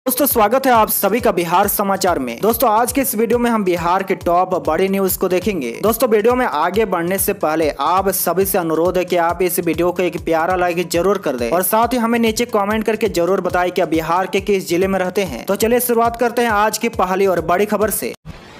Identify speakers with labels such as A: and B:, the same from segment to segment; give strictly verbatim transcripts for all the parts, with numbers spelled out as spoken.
A: दोस्तों स्वागत है आप सभी का बिहार समाचार में। दोस्तों आज के इस वीडियो में हम बिहार के टॉप बड़ी न्यूज को देखेंगे। दोस्तों वीडियो में आगे बढ़ने से पहले आप सभी से अनुरोध है कि आप इस वीडियो को एक प्यारा लाइक जरूर कर दें और साथ ही हमें नीचे कमेंट करके जरूर बताएं कि आप बिहार के किस जिले में रहते हैं। तो चलिए शुरुआत करते हैं आज की पहली और बड़ी खबर से।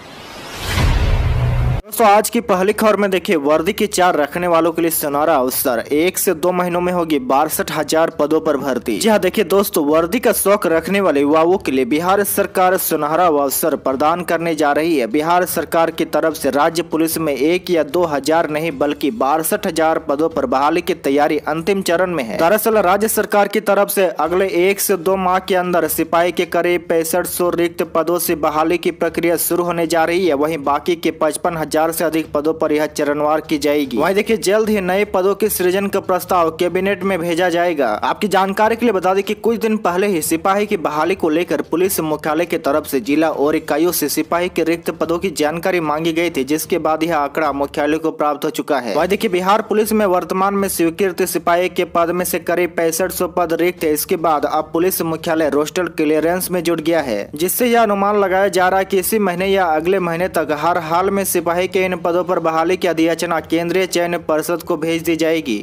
A: दोस्तों आज की पहली खबर में देखिए, वर्दी की चार रखने वालों के लिए सुनहरा अवसर, एक से दो महीनों में होगी बासठ हजार पदों पर भर्ती। जी हाँ देखिए दोस्तों, वर्दी का शौक रखने वाले युवाओं के लिए बिहार सरकार सुनहरा अवसर प्रदान करने जा रही है। बिहार सरकार की तरफ से राज्य पुलिस में एक या दो हजार नहीं बल्कि बासठ हजार पदों पर बहाली की तैयारी अंतिम चरण में है। दरअसल राज्य सरकार की तरफ से अगले एक से दो माह के अंदर सिपाही के करीब पैंसठ सौ रिक्त पदों से बहाली की प्रक्रिया शुरू होने जा रही है। वहीं बाकी के पचपन हजार से अधिक पदों पर यह चरणवार की जाएगी। वहीं देखिए जल्द ही नए पदों के सृजन का प्रस्ताव कैबिनेट में भेजा जाएगा। आपकी जानकारी के लिए बता दें कि कुछ दिन पहले ही सिपाही की बहाली को लेकर पुलिस मुख्यालय की तरफ से जिला और इकाइयों से सिपाही के रिक्त पदों की जानकारी मांगी गई थी, जिसके बाद यह आंकड़ा मुख्यालय को प्राप्त हो चुका है। वहीं देखिए बिहार पुलिस में वर्तमान में स्वीकृत सिपाही के पद में से करीब पैंसठ सौ पद रिक्त है। इसके बाद अब पुलिस मुख्यालय रोस्टर क्लियरेंस में जुट गया है, जिससे यह अनुमान लगाया जा रहा है कि इसी महीने या अगले महीने तक हर हाल में सिपाही के इन पदों पर बहाली की अधियाचना केंद्रीय चयन परिषद को भेज दी जाएगी।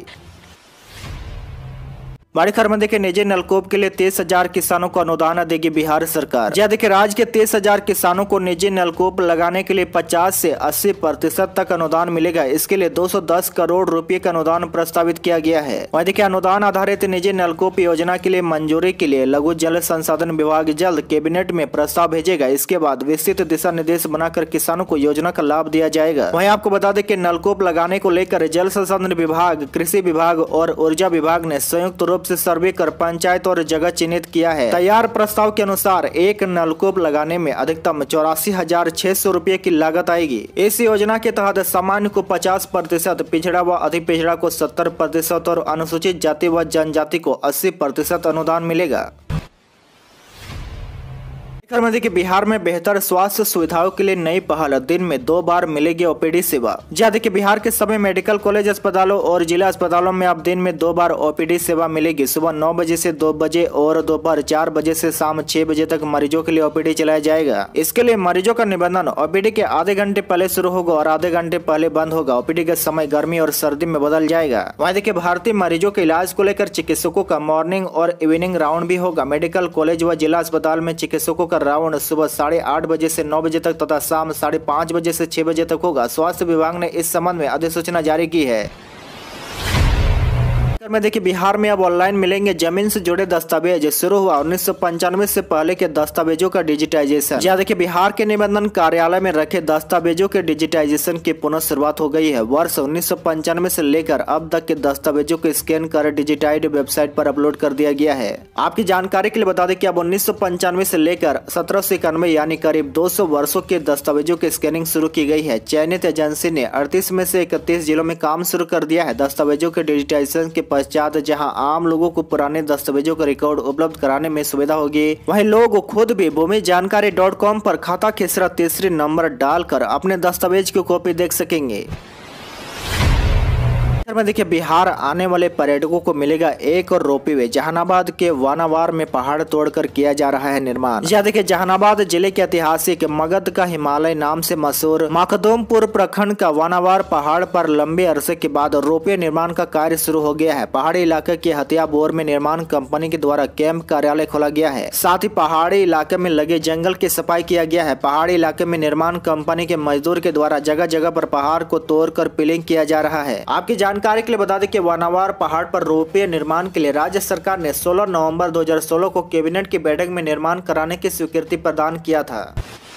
A: बड़ी खबर में देखिए, निजी नलकूप के लिए तेईस हजार किसानों को अनुदान देगी बिहार सरकार। जी देखिए, राज्य के तेईस हजार किसानों को निजी नलकूप लगाने के लिए पचास से अस्सी प्रतिशत तक अनुदान मिलेगा। इसके लिए दो सौ दस करोड़ रुपए का अनुदान प्रस्तावित किया गया है। वहीं देखिए, अनुदान आधारित निजी नलकूप योजना के लिए मंजूरी के लिए लघु जल संसाधन विभाग जल्द कैबिनेट में प्रस्ताव भेजेगा। इसके बाद विस्तृत दिशा निर्देश बनाकर किसानों को योजना का लाभ दिया जाएगा। वहीं आपको बता दें कि नलकूप लगाने को लेकर जल संसाधन विभाग, कृषि विभाग और ऊर्जा विभाग ने संयुक्त रूप से सर्वे कर पंचायत और जगह चिन्हित किया है। तैयार प्रस्ताव के अनुसार एक नलकूप लगाने में अधिकतम चौरासी हजार छह सौ रूपए की लागत आएगी। इस योजना के तहत सामान्य को पचास प्रतिशत, पिछड़ा व अति पिछड़ा को सत्तर प्रतिशत और अनुसूचित जाति व जनजाति को अस्सी प्रतिशत अनुदान मिलेगा। में देखिए, बिहार में बेहतर स्वास्थ्य सुविधाओं के लिए नई पहल, दिन में दो बार मिलेगी ओपीडी सेवा। जी देखिए, बिहार के सभी मेडिकल कॉलेज अस्पतालों और जिला अस्पतालों में अब दिन में दो बार ओपीडी सेवा मिलेगी। सुबह नौ बजे से दो बजे और दोपहर चार बजे से शाम छह बजे तक मरीजों के लिए ओपीडी चलाया जाएगा। इसके लिए मरीजों का निबंधन ओपीडी के आधे घंटे पहले शुरू होगा और आधे घंटे पहले बंद होगा। ओपीडी का समय गर्मी और सर्दी में बदल जाएगा। वहीं देखिए, भारतीय मरीजों के इलाज को लेकर चिकित्सकों का मॉर्निंग और इवनिंग राउंड भी होगा। मेडिकल कॉलेज व जिला अस्पताल में चिकित्सकों का राउंड सुबह साढ़े आठ बजे से नौ बजे तक तथा शाम साढ़े पाँच बजे से छह बजे तक होगा। स्वास्थ्य विभाग ने इस संबंध में अधिसूचना जारी की है। में देखिए, बिहार में अब ऑनलाइन मिलेंगे जमीन से जुड़े दस्तावेज। शुरू हुआ उन्नीस सौ पंचानवे से पहले के दस्तावेजों का डिजिटाइजेशन। जी देखिए, बिहार के निबंधन कार्यालय में रखे दस्तावेजों के डिजिटाइजेशन की पुनः शुरुआत हो गई है। वर्ष उन्नीस सौ पंचानवे से लेकर अब तक के दस्तावेजों को स्कैन कर डिजिटाइड वेबसाइट पर अपलोड कर दिया गया है। आपकी जानकारी के लिए बता दें कि अब उन्नीस सौ पंचानवे से लेकर सत्रह सौ इक्यानवे यानी करीब दो सौ वर्षों के दस्तावेजों की स्कैनिंग शुरू की गई है। चयनित एजेंसी ने अड़तीस में से इकतीस जिलों में काम शुरू कर दिया है। दस्तावेजों के डिजिटाइजेशन के पश्चात जहां आम लोगों को पुराने दस्तावेजों का रिकॉर्ड उपलब्ध कराने में सुविधा होगी, वहीं लोग खुद भी भूमि जानकारी डॉट कॉम पर खाता खेसरा तीसरी नंबर डालकर अपने दस्तावेज की कॉपी देख सकेंगे। में देखिए, बिहार आने वाले पर्यटकों को मिलेगा एक और रोपवे। जहानाबाद के वानावार में पहाड़ तोड़कर किया जा रहा है निर्माण। जी देखिए, जहानाबाद जिले के ऐतिहासिक मगध का हिमालय नाम से मशहूर मखदूमपुर प्रखंड का वानावार पहाड़ पर लंबे अरसे के बाद रोपवे निर्माण का कार्य शुरू हो गया है। पहाड़ी इलाके के हथियाबोर में निर्माण कंपनी के द्वारा कैंप कार्यालय खोला गया है। साथ ही पहाड़ी इलाके में लगे जंगल की सफाई किया गया है। पहाड़ी इलाके में निर्माण कंपनी के मजदूर के द्वारा जगह जगह पर पहाड़ को तोड़कर पिलिंग किया जा रहा है। आपकी जानकारी के लिए बता दें कि वानावार पहाड़ पर रोपवे निर्माण के लिए राज्य सरकार ने सोलह नवंबर दो हज़ार सोलह को कैबिनेट की बैठक में निर्माण कराने की स्वीकृति प्रदान किया था।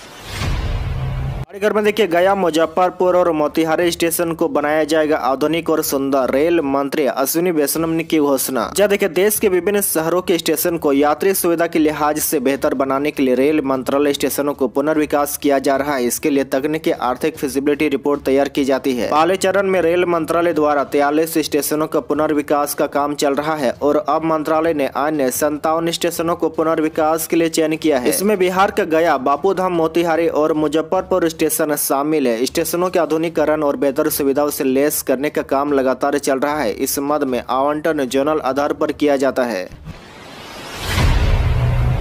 A: घर में देखिए, गया, मुजफ्फरपुर और मोतिहारी स्टेशन को बनाया जाएगा आधुनिक और सुंदर। रेल मंत्री अश्विनी वैष्णव ने की घोषणा। जब देखिए, देश के विभिन्न शहरों के स्टेशन को यात्री सुविधा के लिहाज से बेहतर बनाने के लिए रेल मंत्रालय स्टेशनों को पुनर्विकास किया जा रहा है। इसके लिए तकनीकी आर्थिक फिजिबिलिटी रिपोर्ट तैयार की जाती है। पहले चरण में रेल मंत्रालय द्वारा तियालीस स्टेशनों का पुनर्विकास का काम चल रहा है और अब मंत्रालय ने अन्य संतावन स्टेशनों को पुनर्विकास के लिए चयन किया है। इसमें बिहार का गया, बापूधाम, मोतिहारी और मुजफ्फरपुर स्टेशन शामिल है। स्टेशनों के आधुनिकीकरण और बेहतर सुविधाओं से लैस करने का काम लगातार चल रहा है। इस मद में आवंटन जोनल आधार पर किया जाता है।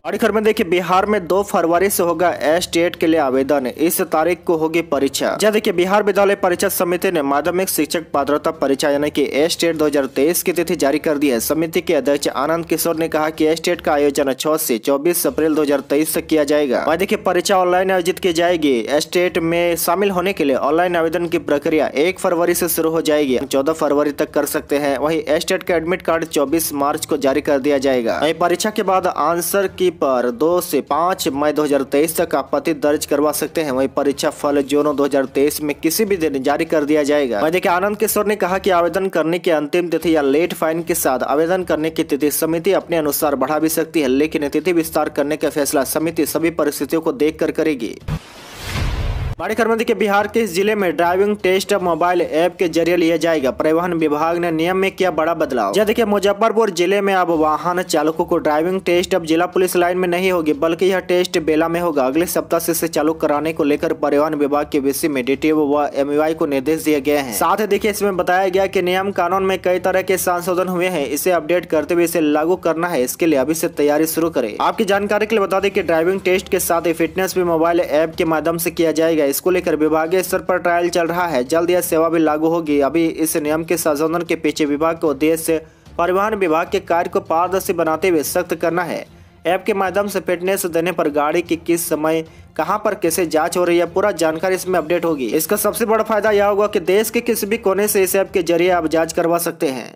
A: बड़ी खबर में देखिए, बिहार में दो फरवरी से होगा एस्टेट के लिए आवेदन, इस तारीख को होगी परीक्षा। जहाँ देखिए, बिहार विद्यालय परीक्षा समिति ने माध्यमिक शिक्षक पात्रता परीक्षा यानी कि एस्टेट दो हजार तेईस की तिथि जारी कर दी है। समिति के अध्यक्ष आनंद किशोर ने कहा कि एस्टेट का आयोजन छह से चौबीस अप्रैल दो हजार तेईस तक किया जाएगा। वहीं देखिए, परीक्षा ऑनलाइन आयोजित की जाएगी। एस्टेट में शामिल होने के लिए ऑनलाइन आवेदन की प्रक्रिया एक फरवरी से शुरू हो जाएगी, चौदह फरवरी तक कर सकते हैं। वहीं एस्टेट का एडमिट कार्ड चौबीस मार्च को जारी कर दिया जाएगा। वहीं परीक्षा के बाद आंसर की पर दो से पाँच मई दो हजार तेईस तक आपत्ति दर्ज करवा सकते हैं। वहीं परीक्षा फल जून दो हजार तेईस में किसी भी दिन जारी कर दिया जाएगा। वहीं देखिए, आनंद किशोर ने कहा कि आवेदन करने की अंतिम तिथि या लेट फाइन के साथ आवेदन करने की तिथि समिति अपने अनुसार बढ़ा भी सकती है, लेकिन तिथि विस्तार करने का फैसला समिति सभी परिस्थितियों को देखकर करेगी। बड़ी खबर में देखिए, बिहार के इस जिले में ड्राइविंग टेस्ट अब मोबाइल ऐप के जरिए लिया जाएगा। परिवहन विभाग ने नियम में किया बड़ा बदलाव। जहाँ देखिए, मुजफ्फरपुर जिले में अब वाहन चालकों को ड्राइविंग टेस्ट अब जिला पुलिस लाइन में नहीं होगी, बल्कि यह टेस्ट बेला में होगा। अगले सप्ताह से इसे चालू कराने को लेकर परिवहन विभाग के विषय में डीटीओ व एमयूआई को निर्देश दिए गए हैं। साथ ही देखिए, इसमें बताया गया कि नियम कानून में कई तरह के संशोधन हुए हैं, इसे अपडेट करते हुए इसे लागू करना है। इसके लिए अभी से तैयारी शुरू करें। आपकी जानकारी के लिए बता दें कि ड्राइविंग टेस्ट के साथ ही फिटनेस भी मोबाइल ऐप के माध्यम से किया जाएगा। इसको लेकर विभागीय स्तर पर ट्रायल चल रहा है, जल्द यह सेवा भी लागू होगी। अभी इस नियम के संशोधन के पीछे विभाग का उद्देश्य परिवहन विभाग के कार्य को पारदर्शी बनाते हुए सख्त करना है। ऐप के माध्यम से फिटनेस देने पर गाड़ी की किस समय कहां पर कैसे जांच हो रही है, पूरा जानकारी इसमें अपडेट होगी। इसका सबसे बड़ा फायदा यह होगा कि देश के किसी भी कोने से इस ऐप के जरिए आप जांच करवा सकते हैं।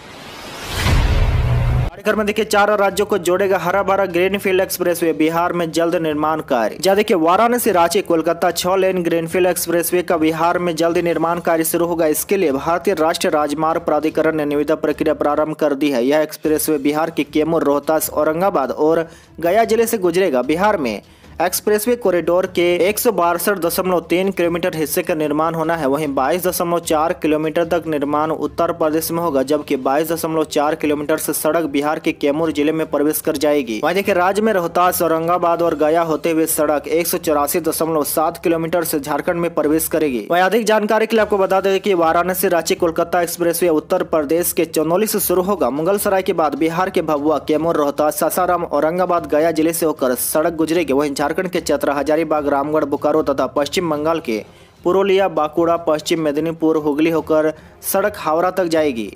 A: में देखिए, चार राज्यों को जोड़ेगा हरा भरा ग्रीनफील्ड एक्सप्रेसवे, बिहार में जल्द निर्माण कार्य। जहाँ देखिए, वाराणसी रांची कोलकाता छह लेन ग्रीनफील्ड एक्सप्रेसवे का बिहार में जल्द निर्माण कार्य शुरू होगा। इसके लिए भारतीय राष्ट्रीय राजमार्ग प्राधिकरण ने निविदा प्रक्रिया प्रारंभ कर दी है। यह एक्सप्रेसवे बिहार के कैमूर, रोहतास, औरंगाबाद और गया जिले से गुजरेगा। बिहार में एक्सप्रेसवे कॉरिडोर के एक सौ बासठ दशमलव तीन किलोमीटर हिस्से का निर्माण होना है। वहीं बाईस दशमलव चार किलोमीटर तक निर्माण उत्तर प्रदेश में होगा, जबकि बाईस दशमलव चार किलोमीटर से सड़क बिहार के कैमूर जिले में प्रवेश कर जाएगी। वहीं देखिए, राज्य में रोहतास, औरंगाबाद और गया होते हुए सड़क एक सौ चौरासी दशमलव सात किलोमीटर से झारखंड में प्रवेश करेगी। वहीं अधिक जानकारी के लिए आपको बता दें कि वाराणसी रांची कोलकाता एक्सप्रेसवे उत्तर प्रदेश के चंदौली से शुरू होगा। मुगलसराय के बाद बिहार के भभुआ, कैमूर, रोहतास, सासाराम, औरंगाबाद, गया जिले से होकर सड़क गुजरेगी। वहीं झारखंड के चतरा, हजारीबाग, रामगढ़, बोकारो तथा पश्चिम बंगाल के पुरुलिया, बांकुड़ा, पश्चिम मेदिनीपुर, हुगली होकर सड़क हावड़ा तक जाएगी।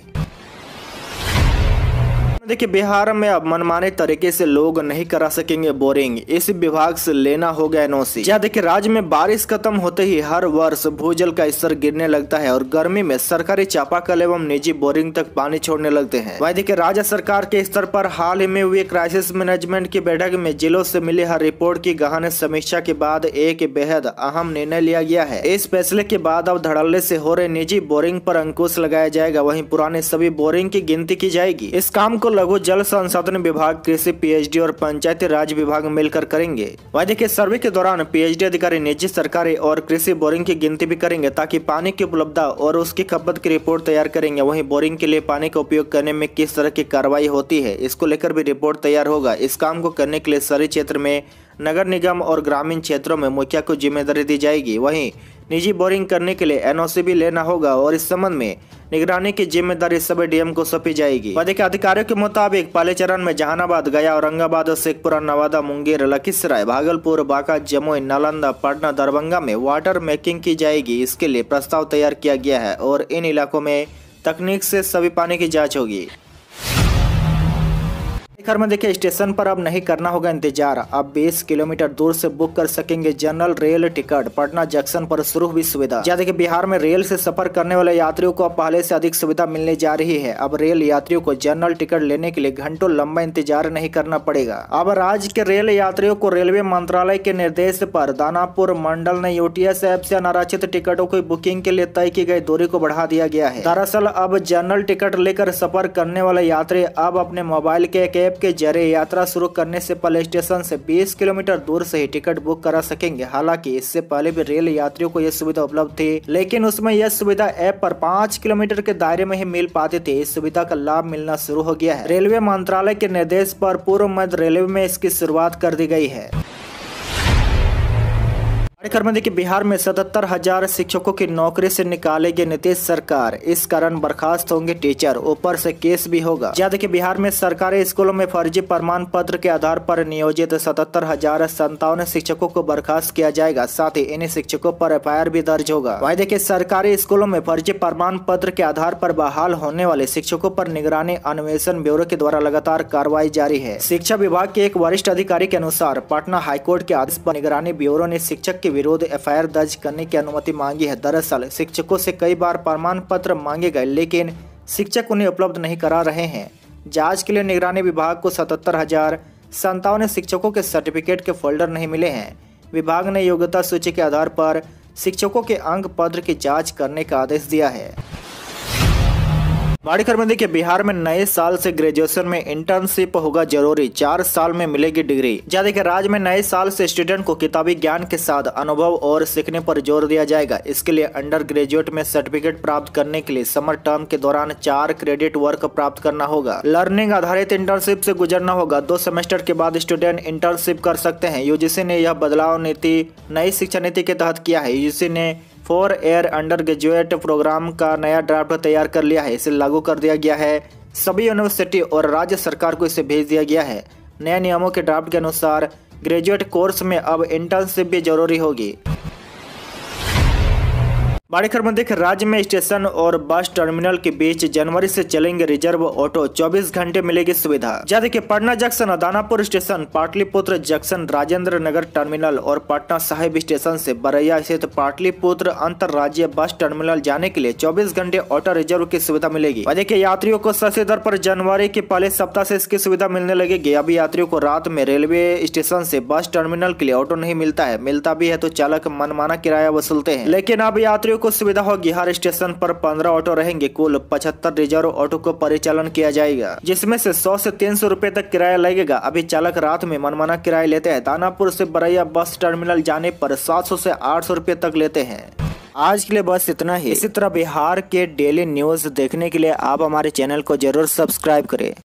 A: देखिए, बिहार में अब मनमाने तरीके से लोग नहीं करा सकेंगे बोरिंग, इस विभाग से लेना होगा एनओसी। जहाँ देखिए, राज्य में बारिश खत्म होते ही हर वर्ष भूजल का स्तर गिरने लगता है और गर्मी में सरकारी चापाकल एवं निजी बोरिंग तक पानी छोड़ने लगते हैं। वहीं देखिए, राज्य सरकार के स्तर पर हाल ही में हुई क्राइसिस मैनेजमेंट की बैठक में जिलों से मिली हर रिपोर्ट की गहन समीक्षा के बाद एक बेहद अहम निर्णय लिया गया है। इस फैसले के बाद अब धड़ल्ले से हो रहे निजी बोरिंग पर अंकुश लगाया जाएगा। वहीं पुराने सभी बोरिंग की गिनती की जाएगी। इस काम को लघु जल संसाधन विभाग, कृषि, पीएचडी और पंचायती राज विभाग मिलकर करेंगे। वहीं देखिए, सर्वे के दौरान पीएचडी अधिकारी निजी, सरकारी और कृषि बोरिंग की गिनती भी करेंगे, ताकि पानी की उपलब्धता और उसकी खपत की रिपोर्ट तैयार करेंगे। वहीं बोरिंग के लिए पानी का उपयोग करने में किस तरह की कार्रवाई होती है, इसको लेकर भी रिपोर्ट तैयार होगा। इस काम को करने के लिए शहरी क्षेत्र में नगर निगम और ग्रामीण क्षेत्रों में मुखिया को जिम्मेदारी दी जाएगी। वहीं निजी बोरिंग करने के लिए एनओसी भी लेना होगा और इस संबंध में निगरानी की जिम्मेदारी सभी डीएम को सौंपी जाएगी। अधिक अधिकारियों के मुताबिक पहले चरण में जहानाबाद, गया, औरंगाबाद, शेखपुरा, नवादा, मुंगेर, लखीसराय, भागलपुर, बांका, जमुई, नालंदा, पटना, दरभंगा में वाटर मेकिंग की जाएगी। इसके लिए प्रस्ताव तैयार किया गया है और इन इलाकों में तकनीक से सभी पानी की जाँच होगी। खबर में देखिए, स्टेशन पर अब नहीं करना होगा इंतजार, अब बीस किलोमीटर दूर से बुक कर सकेंगे general rail ticket. Patna junction पर शुरू हुई सुविधा। जहाँ देखिए, बिहार में रेल से सफर करने वाले यात्रियों को अब पहले से अधिक सुविधा मिलने जा रही है। अब रेल यात्रियों को जनरल टिकट लेने के लिए घंटों लंबा इंतजार नहीं करना पड़ेगा। अब राज्य के रेल यात्रियों को रेलवे मंत्रालय के निर्देश पर दानापुर मंडल ने यूटीएस ऐप से अनारक्षित टिकटों की बुकिंग के लिए तय की गई दूरी को बढ़ा दिया गया है। दरअसल अब जनरल टिकट लेकर सफर करने वाले यात्री अब अपने मोबाइल के एक के जरिए यात्रा शुरू करने से पहले स्टेशन से बीस किलोमीटर दूर से ही टिकट बुक करा सकेंगे। हालांकि इससे पहले भी रेल यात्रियों को यह सुविधा उपलब्ध थी, लेकिन उसमें यह सुविधा ऐप पर पाँच किलोमीटर के दायरे में ही मिल पाती थी। इस सुविधा का लाभ मिलना शुरू हो गया है। रेलवे मंत्रालय के निर्देश पर पूर्व मध्य रेलवे में इसकी शुरुआत कर दी गई है। कार्यक्रम में देखिए बिहार में सतहत्तर हजार शिक्षकों की नौकरी से निकालेगी नीतीश सरकार, इस कारण बर्खास्त होंगे टीचर, ऊपर से केस भी होगा। जी देखिए बिहार में सरकारी स्कूलों में फर्जी प्रमाण पत्र के आधार पर नियोजित सतहत्तर हजार संतावन शिक्षकों को बर्खास्त किया जाएगा, साथ ही इन शिक्षकों पर एफ आई आर भी दर्ज होगा। वहीं देखिए सरकारी स्कूलों में फर्जी प्रमाण पत्र के आधार पर बहाल होने वाले शिक्षकों पर निगरानी अन्वेषण ब्यूरो के द्वारा लगातार कार्रवाई जारी है। शिक्षा विभाग के एक वरिष्ठ अधिकारी के अनुसार पटना हाईकोर्ट के आदेश पर निगरानी ब्यूरो ने शिक्षक के विरोध एफ आई आर दर्ज करने की अनुमति मांगी है। दरअसल शिक्षकों से कई बार प्रमाण पत्र मांगे गए, लेकिन शिक्षक उन्हें उपलब्ध नहीं करा रहे हैं। जांच के लिए निगरानी विभाग को सतहत्तर हजार संतावन शिक्षकों के सर्टिफिकेट के फोल्डर नहीं मिले हैं। विभाग ने योग्यता सूची के आधार पर शिक्षकों के अंक पत्र की जाँच करने का आदेश दिया है। बड़ी खबर में देखिए बिहार में नए साल से ग्रेजुएशन में इंटर्नशिप होगा जरूरी, चार साल में मिलेगी डिग्री। जहाँ देखिए राज्य में नए साल से स्टूडेंट को किताबी ज्ञान के साथ अनुभव और सीखने पर जोर दिया जाएगा। इसके लिए अंडर ग्रेजुएट में सर्टिफिकेट प्राप्त करने के लिए समर टर्म के दौरान चार क्रेडिट वर्क प्राप्त करना होगा। लर्निंग आधारित इंटर्नशिप से गुजरना होगा। दो सेमेस्टर के बाद स्टूडेंट इंटर्नशिप कर सकते हैं। यूजीसी ने यह बदलाव नीति नई शिक्षा नीति के तहत किया है। यूजीसी ने four year undergraduate programme का नया ड्राफ्ट तैयार कर लिया है। इसे लागू कर दिया गया है। सभी यूनिवर्सिटी और राज्य सरकार को इसे भेज दिया गया है। नए नियमों के ड्राफ्ट के अनुसार ग्रेजुएट कोर्स में अब इंटर्नशिप भी जरूरी होगी। बड़ी खबर में देखिए राज्य में स्टेशन और बस टर्मिनल के बीच जनवरी से चलेंगे रिजर्व ऑटो, चौबीस घंटे मिलेगी सुविधा। जहाँ देखिए Patna junction, Danapur station, Pataliputra junction, Rajendra Nagar terminal और पटना साहिब स्टेशन से बरैया स्थित पाटलिपुत्र अंतरराज्यीय बस टर्मिनल जाने के लिए चौबीस घंटे ऑटो रिजर्व की सुविधा मिलेगी। और देखिए यात्रियों को सस्ते दर पर जनवरी के पहले सप्ताह से इसकी सुविधा मिलने लगेगी। अभी यात्रियों को रात में रेलवे स्टेशन से बस टर्मिनल के लिए ऑटो नहीं मिलता है, मिलता भी है तो चालक मनमाना किराया वसूलते हैं। लेकिन अब यात्रियों को सुविधा होगी। हर स्टेशन पर पंद्रह ऑटो रहेंगे। कुल पचहत्तर रिजर्व ऑटो को परिचालन किया जाएगा, जिसमें से सौ से तीन सौ रूपए तक किराया लगेगा। अभी चालक रात में मनमाना किराया लेते हैं। दानापुर से बरैया बस टर्मिनल जाने पर सात सौ से आठ सौ रूपए तक लेते हैं। आज के लिए बस इतना ही। इसी तरह बिहार के डेली न्यूज देखने के लिए आप हमारे चैनल को जरूर सब्सक्राइब करें।